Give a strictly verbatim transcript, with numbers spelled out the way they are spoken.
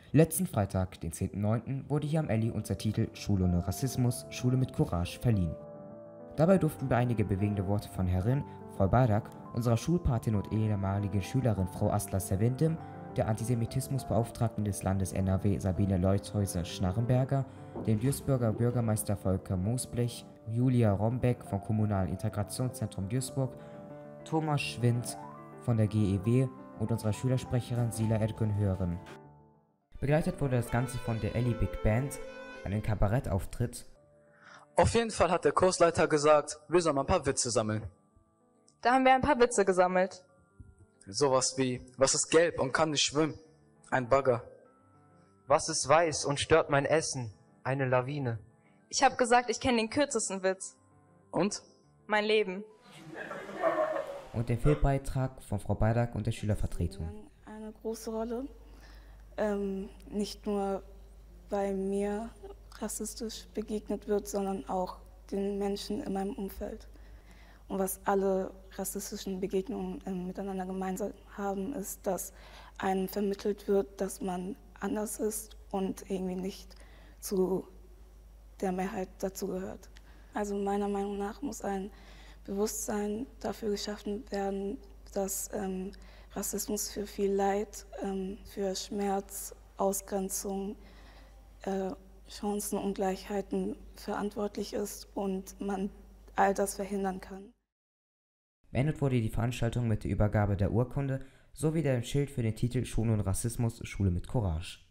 Letzten Freitag, den zehnten neunten, wurde hier am Elli unser Titel Schule ohne Rassismus, Schule mit Courage verliehen. Dabei durften wir einige bewegende Worte von Herrin, Frau Barak, unserer Schulpatin und ehemaligen Schülerin Frau Asla Sevindim, der Antisemitismusbeauftragten des Landes N R W Sabine Leuthäuser-Schnarrenberger, dem Duisburger Bürgermeister Volker Moosblech, Julia Rombeck vom Kommunalen Integrationszentrum Duisburg, Thomas Schwind von der G E W und unserer Schülersprecherin Sila Ergun hören. Begleitet wurde das Ganze von der Elli Big Band, einem Kabarettauftritt. Auf jeden Fall hat der Kursleiter gesagt, wir sollen mal ein paar Witze sammeln. Da haben wir ein paar Witze gesammelt. Sowas wie, was ist gelb und kann nicht schwimmen? Ein Bagger. Was ist weiß und stört mein Essen? Eine Lawine. Ich habe gesagt, ich kenne den kürzesten Witz. Und? Mein Leben. Und der Filmbeitrag von Frau Barak und der Schülervertretung. Eine große Rolle. Ähm, nicht nur bei mir rassistisch begegnet wird, sondern auch den Menschen in meinem Umfeld. Und was alle rassistischen Begegnungen äh, miteinander gemeinsam haben, ist, dass einem vermittelt wird, dass man anders ist und irgendwie nicht zu der Mehrheit dazugehört. Also meiner Meinung nach muss ein Bewusstsein dafür geschaffen werden, dass ähm, Rassismus für viel Leid, ähm, für Schmerz, Ausgrenzung, äh, Chancenungleichheiten verantwortlich ist und man all das verhindern kann. Beendet wurde die Veranstaltung mit der Übergabe der Urkunde sowie dem Schild für den Titel Schule ohne Rassismus, Schule mit Courage.